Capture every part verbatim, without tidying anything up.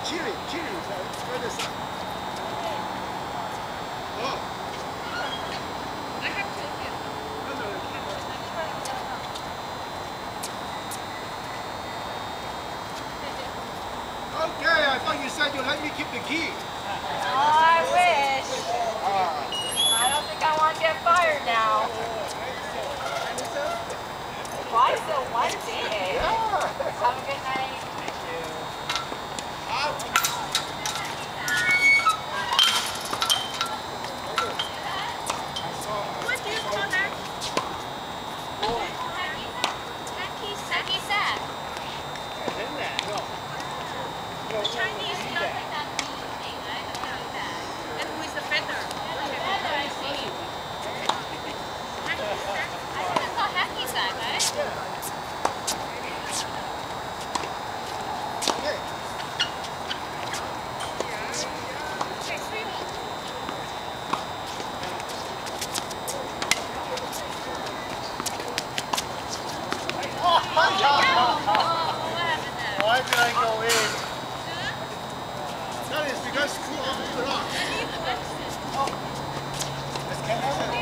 chili, chili. Further side. Oh. I have two here. Okay, I thought you said you'd let me keep the key. Oh, I wish. I don't think I want to get fired now. Why so one day? Have a good night. Thank you. What do you call that? Hacky sack. Hacky sack. The Chinese stuff like that. And who is the feather? Feather, I see. Hacky sack. I think it's called hacky sack, right? Yeah. Okay. Okay, sweet. Oh, my God. Oh, what happened there? Why did I go in? That is because school opened it up. Let's get out.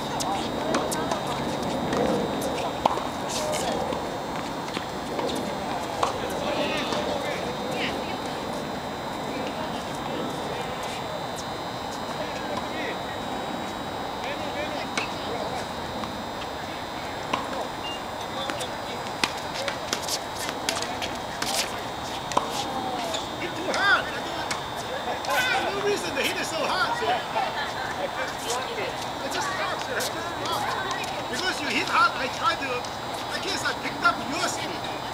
No reason the heat is so hot. So. I just like it. It just stops. It just stops. Because you hit hard, I tried to. I guess I picked up your speed.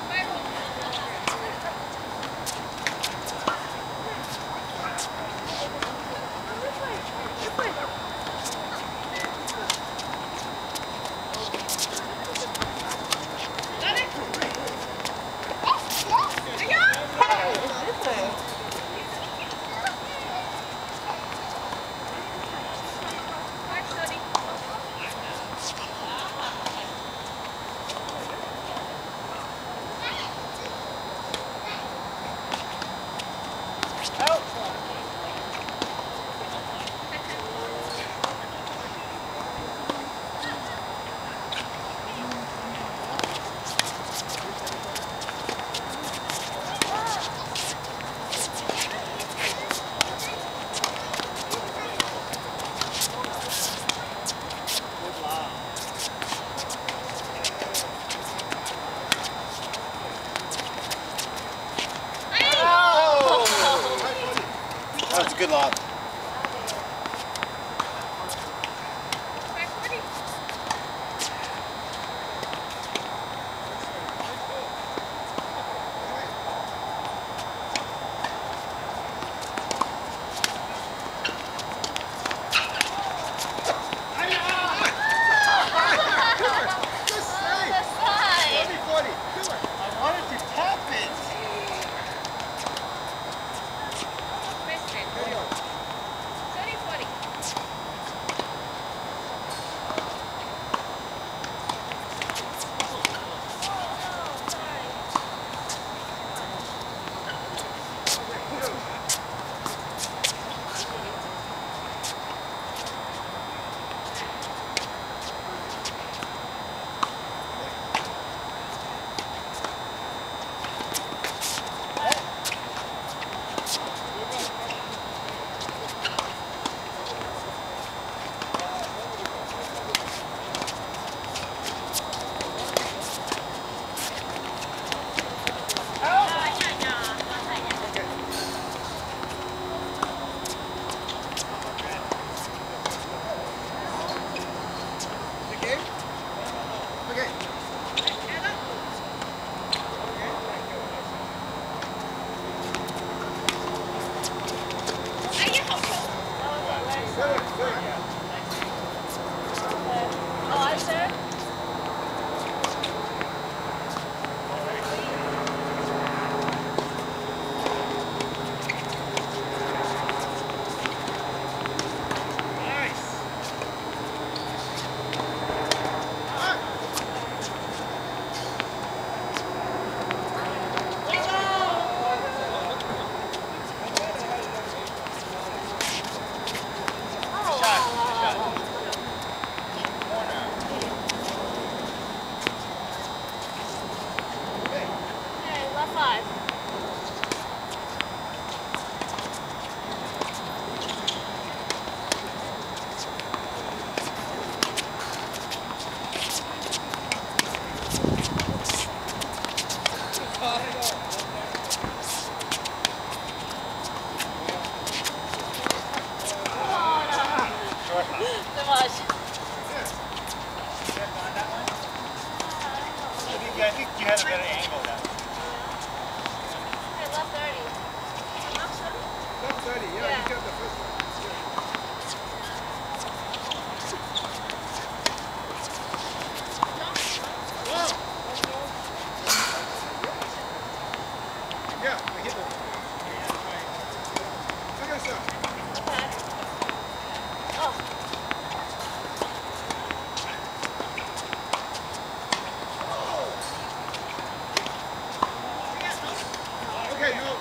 That was a good lob. I wanted to tap it. Missed it. five. So much. I think you had a better angle now. Okay, left thirty. Left thirty, yeah, Yeah. you got the first one. Wow. Yeah, I hit it. Okay, sir. Okay. Oh. Okay, no.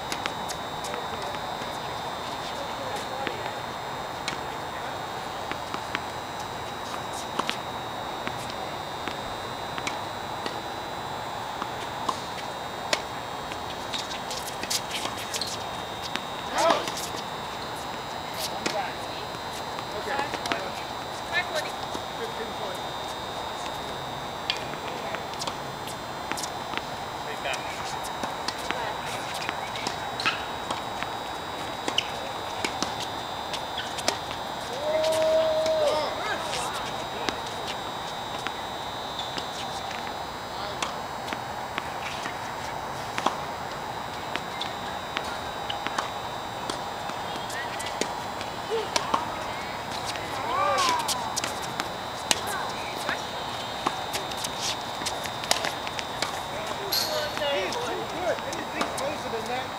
fifteen points. Take that. Good. Anything closer than that?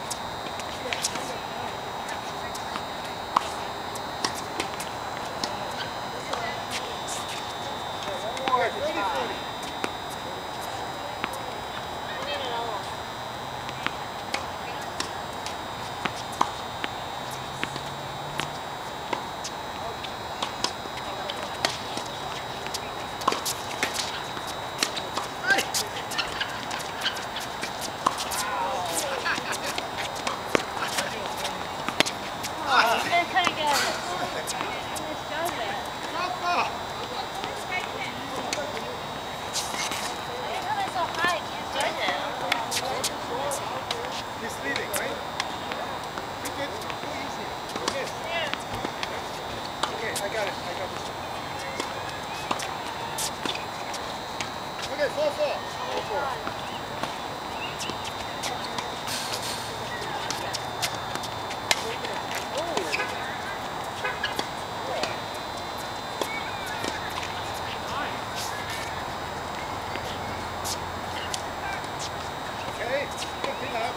Okay, thirty forty. I need another one. I couldn't get it. It just does it. Softball. I didn't come in so high, I can't judge it. He's leading, right? You good? Too easy. Okay. Okay, I got it. I got this. Okay, four four. Four four. Okay, good thing up.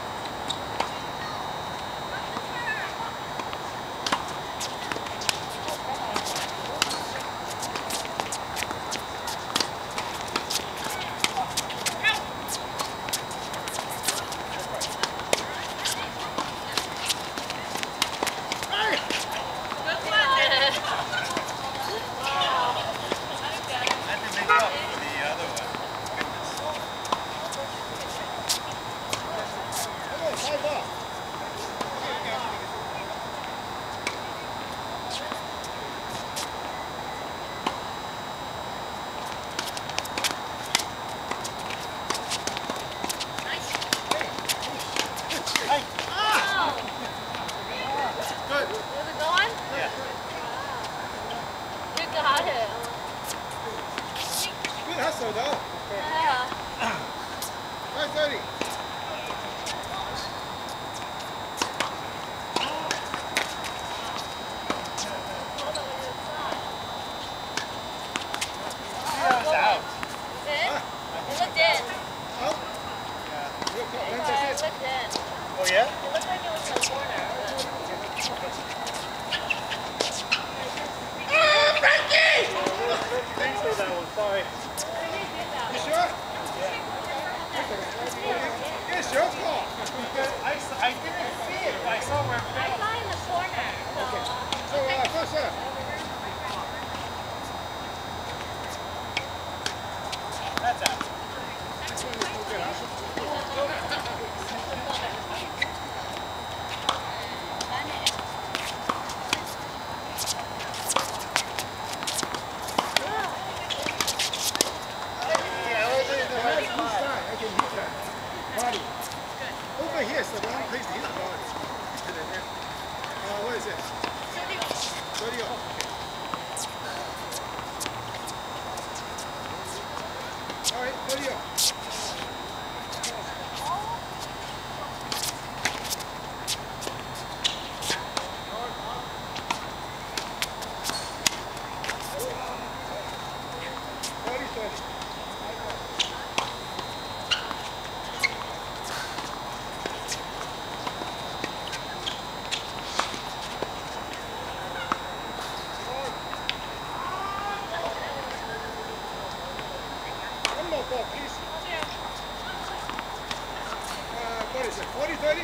I had to make up for the other one. Okay, five off. Good. Was it going? Yeah. You got it. Good hustle though. Yeah. five thirty. That was out. Is it? It looked in. Out. Real close. It That's it. looked in. Oh yeah? It looked like it was in the corner. Thanks for that one. Sorry. You sure? Yes, your call. I, s- I didn't see it, but I saw where it I fell. saw it in the corner. So. So, uh, first up. That's out. This one is no good, huh? body. Over here is the wrong place to hit the body. Uh, what is it? thirty off. All right, thirty off. thirty, thirty. One more ball, please. Uh, what is it? forty, thirty?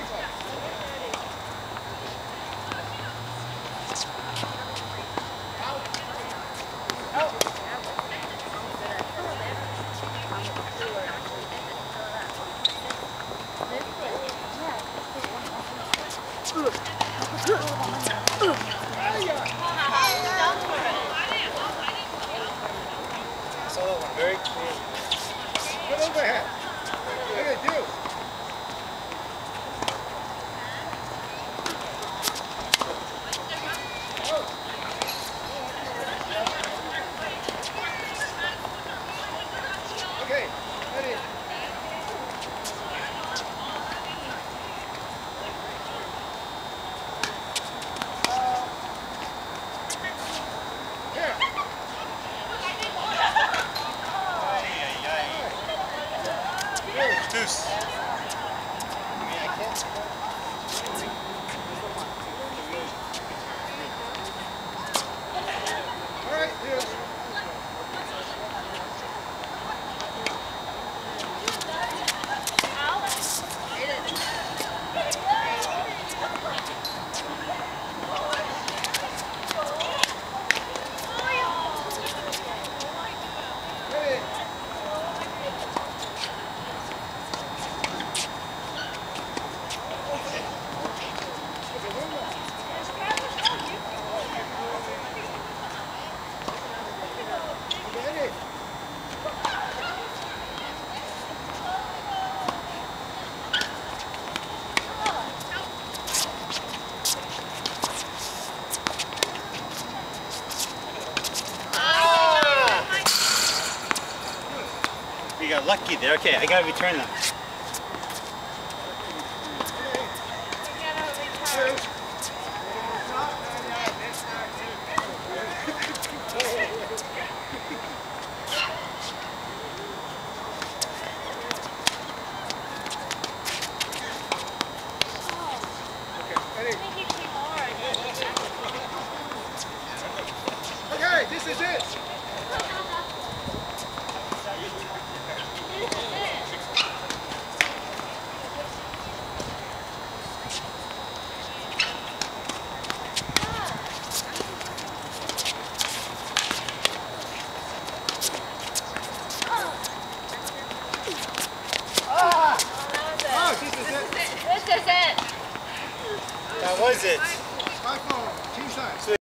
I saw that one very clearly. Good overhead. Look at you. Okay, ready. Here. Deuce. All right, here. Ready. Ready. You got lucky there. Okay, I gotta return them. Two. Ready. Okay, this is it. Oh, this is it. This is it. That was it. Five four, king size.